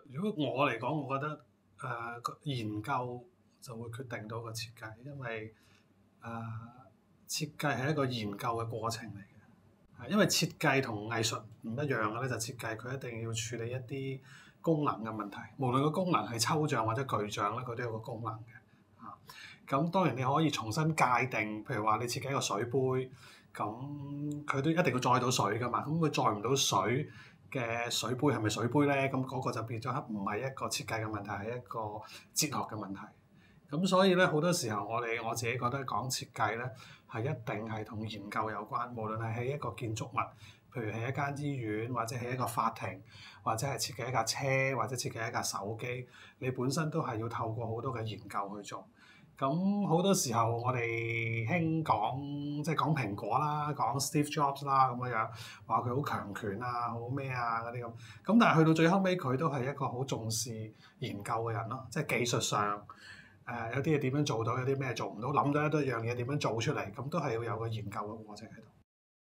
如果我嚟講，我覺得個研究就會決定到個設計，因為設計係一個研究嘅過程嚟嘅。因為設計同藝術唔一樣嘅咧，就設計佢一定要處理一啲功能嘅問題，無論個功能係抽象或者具象咧，佢都有個功能嘅。咁當然你可以重新界定，譬如話你設計一個水杯，咁佢都一定要載到水㗎嘛。咁佢載唔到水嘅水杯係咪水杯咧？咁嗰個就變咗唔係一個設計嘅問題，係一個哲學嘅問題。咁所以咧，好多時候我自己覺得講設計咧，係一定係同研究有關。無論係喺一個建築物，譬如係一間醫院，或者係一個法庭，或者係設計一架車，或者設計一架手機，你本身都係要透過好多嘅研究去做。咁好多時候我哋興講即係講蘋果啦，講 Steve Jobs 啦咁樣，話佢好強權啊，好咩啊嗰啲咁。咁但係去到最後尾，佢都係一個好重視研究嘅人咯。即係技術上有啲嘢點樣做到，有啲咩做唔到，諗咗一樣嘢點樣做出嚟，咁都係要有個研究嘅過程喺度。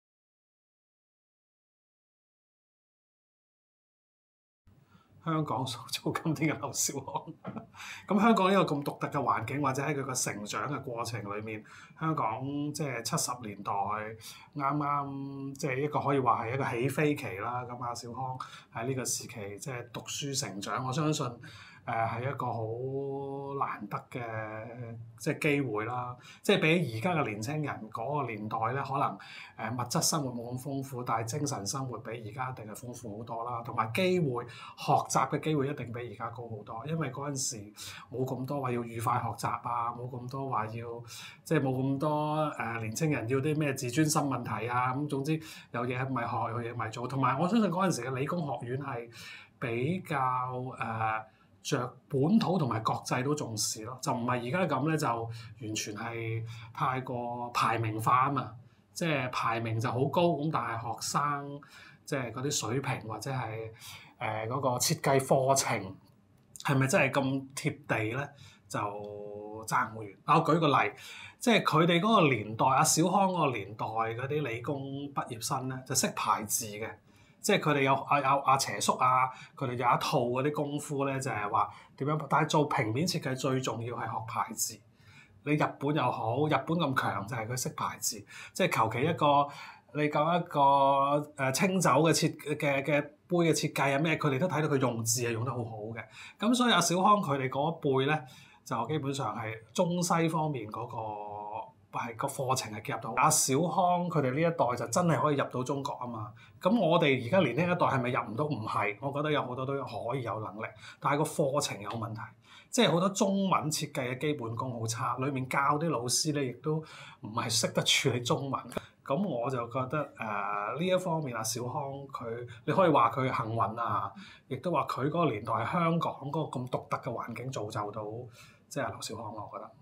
香港塑造今天嘅劉小康。咁香港呢個咁獨特嘅環境，或者喺佢個成長嘅過程裏面，香港即係70年代啱啱即係一個可以話係一個起飛期啦。咁阿小康喺呢個時期即係讀書成長，我相信係一個好難得嘅即係機會啦。即係比而家嘅年青人嗰個年代咧，可能物質生活冇咁豐富，但係精神生活比而家一定係豐富好多啦。同埋機會學習嘅機會一定比而家高好多，因為嗰陣時冇咁多話要愉快學習啊，冇咁多話要即係冇咁多年青人要啲咩自尊心問題啊。咁總之有嘢咪學，有嘢咪做。同埋我相信嗰陣時嘅理工學院係比較着本土同埋國際都重視咯，就唔係而家咁咧，就完全係太過排名化啊嘛。即係排名就好高咁，但係學生即係嗰啲水平或者係嗰個設計課程係咪真係咁貼地咧？就爭好遠。我舉個例，即係佢哋嗰個年代，阿小康嗰個年代嗰啲理工畢業生咧，就識排字嘅。即係佢哋有阿邪叔啊，佢哋有一套嗰啲功夫咧，就係話點樣。但係做平面設計最重要係學排字。你日本又好，日本咁強就係佢識排字。即係求其一個你講一個清酒嘅杯嘅設計啊咩，佢哋都睇到佢用字係用得好好嘅。咁所以阿小康佢哋嗰一輩咧，就基本上係中西方面嗰係個課程係結合到。阿小康佢哋呢一代就真係可以入到中國啊嘛。咁我哋而家年輕一代係咪入唔到？唔係，我覺得有好多都可以有能力，但係個課程有問題。即係好多中文設計嘅基本功好差，裡面教啲老師咧亦都唔係識得處理中文。咁我就覺得呢一方面阿小康佢，你可以話佢幸運啊，亦都話佢嗰個年代係香港嗰個咁獨特嘅環境造就到即係劉小康咯，我覺得。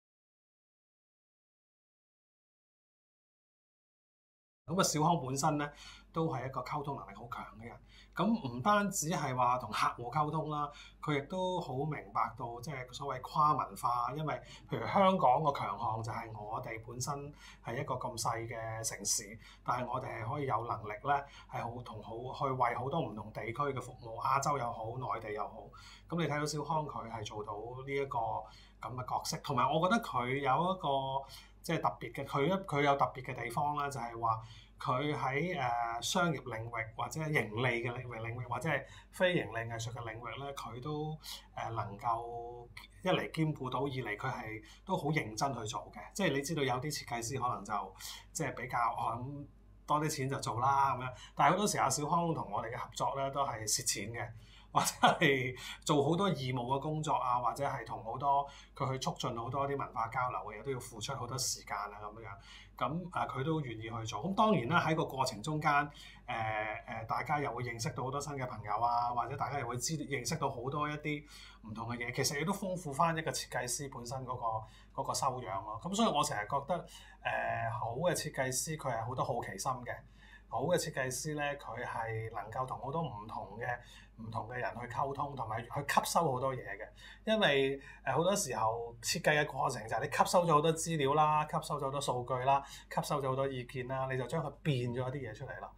咁啊，小康本身咧都係一個溝通能力好強嘅人。咁唔單止係話同客戶溝通啦，佢亦都好明白到即係所謂跨文化。因為譬如香港個強項就係我哋本身係一個咁細嘅城市，但係我哋係可以有能力咧係好去為好多唔同地區嘅服務，亞洲又好，內地又好。咁你睇到小康佢係做到呢一個咁嘅角色，同埋我覺得佢有一個即係特別嘅，佢有特別嘅地方啦，就係話佢喺商業領域或者係盈利嘅領域或者係非盈利藝術嘅領域咧，佢都能夠一嚟兼顧到，二嚟佢係都好認真去做嘅。即係你知道有啲設計師可能就即係比較咁多啲錢就做啦咁樣，但係好多時阿小康同我哋嘅合作咧都係蝕錢嘅。或者係做好多義務嘅工作啊，或者係同好多佢去促進好多啲文化交流嘅嘢，都要付出好多時間啊咁樣。咁佢都願意去做。咁當然啦，喺個過程中間，大家又會認識到好多新嘅朋友啊，或者大家又會認識到好多一啲唔同嘅嘢。其實亦都豐富翻一個設計師本身嗰個修養咯。咁所以我成日覺得好嘅設計師佢係好多好奇心嘅。好嘅設計師咧，佢係能夠同好多唔同嘅人去溝通，同埋去吸收好多嘢嘅。因為好多時候設計嘅過程就係你吸收咗好多資料啦，吸收咗好多數據啦，吸收咗好多意見啦，你就將佢變咗一啲嘢出嚟啦。咁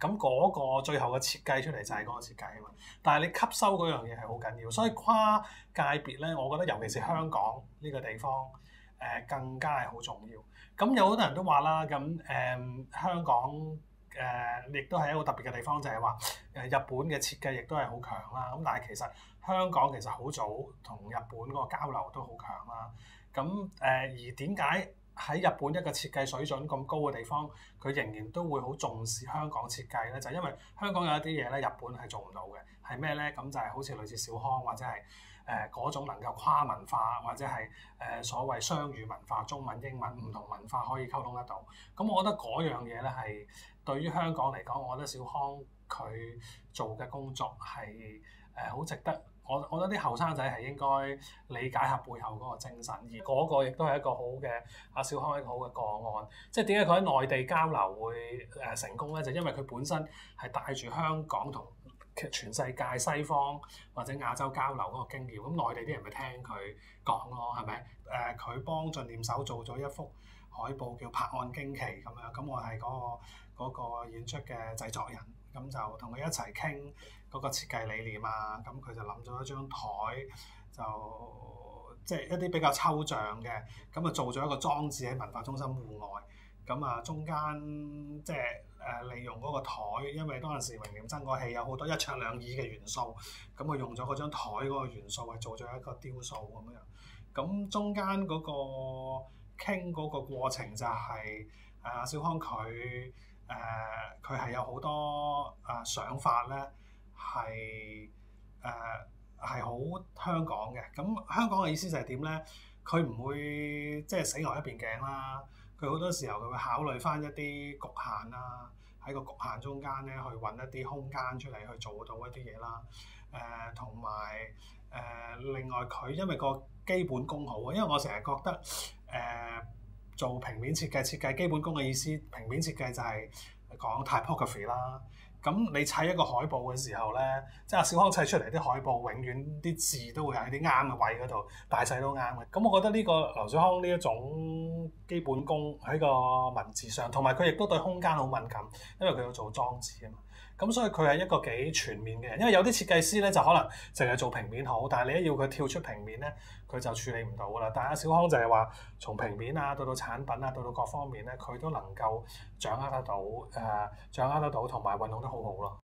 咁嗰個最後嘅設計出嚟就係嗰個設計啊嘛。但係你吸收嗰樣嘢係好緊要，所以跨界別咧，我覺得尤其是香港呢個地方更加係好重要。咁有好多人都話啦，咁香港亦都係一個特別嘅地方，就係話日本嘅設計亦都係好強啦。咁但係其實香港其實好早同日本嗰個交流都好強啦。咁而點解喺日本一個設計水準咁高嘅地方，佢仍然都會好重視香港設計咧？就係因為香港有一啲嘢咧，日本係做唔到嘅。係咩咧？咁就係好似類似小康或者係嗰種能夠跨文化或者係所謂雙語文化，中文、英文唔同文化可以溝通得到。咁我覺得嗰樣嘢咧係對於香港嚟講，我覺得小康佢做嘅工作係好值得。我覺得啲後生仔係應該理解下背後嗰個精神，而嗰個亦都係一個好嘅小康一個好嘅個案。即係點解佢喺內地交流會成功咧？就因為佢本身係帶住香港同全世界西方或者亞洲交流嗰個經驗，咁內地啲人咪聽佢講咯，係咪？佢幫進念手做咗一幅海報叫《拍案驚奇》咁樣，咁我係嗰個演出嘅製作人，咁就同佢一齊傾嗰個設計理念啊，咁佢就諗咗一張台，就即係一啲比較抽象嘅，咁啊做咗一個裝置喺文化中心戶外，咁啊中間即係利用嗰個台，因為當陣時榮廉爭嗰戲有好多一桌兩椅嘅元素，咁佢用咗嗰張台嗰個元素係做咗一個雕塑咁樣，咁中間嗰個傾嗰個過程就係小康佢係有好多想法咧，係好香港嘅。咁香港嘅意思就係點咧？佢唔會即係死牛一邊頸啦。佢好多時候佢會考慮翻一啲局限啦，喺個局限中間咧去揾一啲空間出嚟去做到一啲嘢啦。同埋另外佢因為個基本功好啊，因為我成日覺得做平面設計基本功嘅意思，平面設計就係講 typography 啦。咁你砌一個海報嘅時候咧，即係小康砌出嚟啲海報，永遠啲字都會喺啲啱嘅位嗰度，大細都啱嘅。咁我覺得呢個劉小康呢一種基本功喺個文字上，同埋佢亦都對空間好敏感，因為佢要做裝置啊嘛。咁所以佢係一個幾全面嘅人，因為有啲設計師咧就可能淨係做平面好，但係你一要佢跳出平面咧，佢就處理唔到噶啦。但係小康就係話從平面啊到產品啊到各方面咧，佢都能夠掌握得到，同埋運用得好好咯。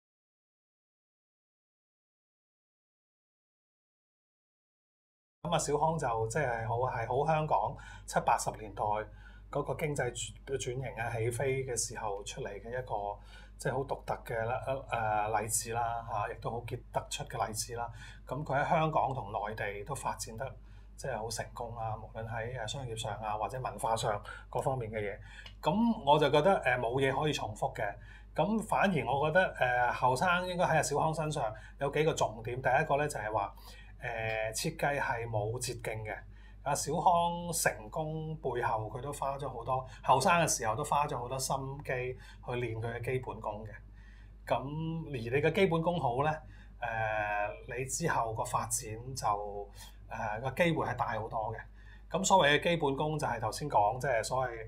咁小康就即係好香港70-80年代嗰個經濟轉型啊起飛嘅時候出嚟嘅一個即係好獨特嘅例子啦嚇，亦都好傑突出嘅例子啦。咁佢喺香港同內地都發展得即係好成功啦，無論喺商業上啊或者文化上各方面嘅嘢。咁我就覺得冇嘢可以重複嘅。咁反而我覺得後生應該喺小康身上有幾個重點。第一個咧就係話設計係冇捷徑嘅。小康成功背後佢都花咗好多，後生嘅時候都花咗好多心機去練佢嘅基本功嘅。咁而你嘅基本功好咧，你之後個發展就個機會係大好多嘅。咁所謂嘅基本功就係頭先講，即係所謂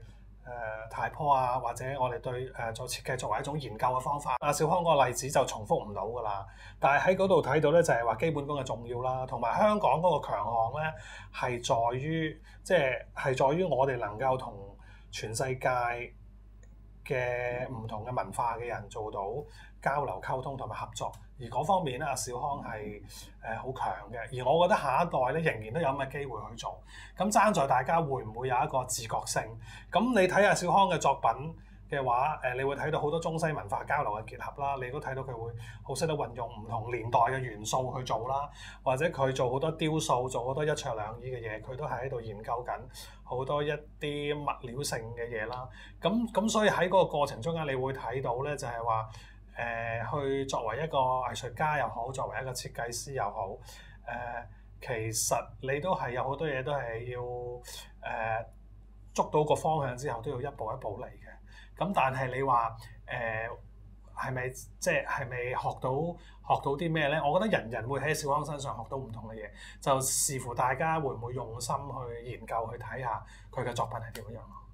typo啊，或者我哋對做設計作為一種研究嘅方法。小康個例子就重複唔到㗎啦。但係喺嗰度睇到咧，就係話基本功嘅重要啦，同埋香港嗰個強項咧係在於，即係在於我哋能夠同全世界嘅唔同嘅文化嘅人做到交流溝通同埋合作，而嗰方面咧，小康係好強嘅。而我覺得下一代咧仍然都有咁嘅機會去做，咁爭在大家會唔會有一個自覺性。咁你睇下小康嘅作品嘅話，你會睇到好多中西文化交流嘅結合啦，你都睇到佢會好識得運用唔同年代嘅元素去做啦，或者佢做好多雕塑，做好多一桌兩椅嘅嘢，佢都係喺度研究緊好多一啲物料性嘅嘢啦。咁所以喺嗰個過程中間，你會睇到咧，就係話去作為一個藝術家又好，作為一個設計師又好，其實你都係有好多嘢都係要捉到個方向之後，都要一步一步嚟嘅。咁但係你話係咪學到啲咩咧？我覺得人人會喺小康身上學到唔同嘅嘢，就視乎大家會唔會用心去研究去睇下佢嘅作品係點樣咯。